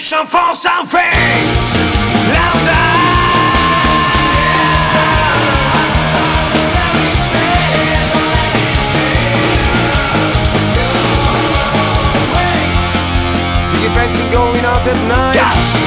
destination for something louder. Do you fancy going out at night? Yeah.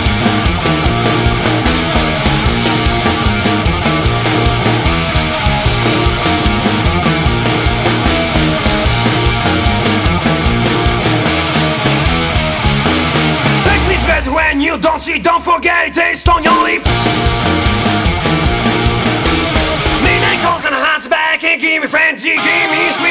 When you don't see, don't forget it, taste on your lips. Midnight calls and hands back and give me frenzy, give me sweet.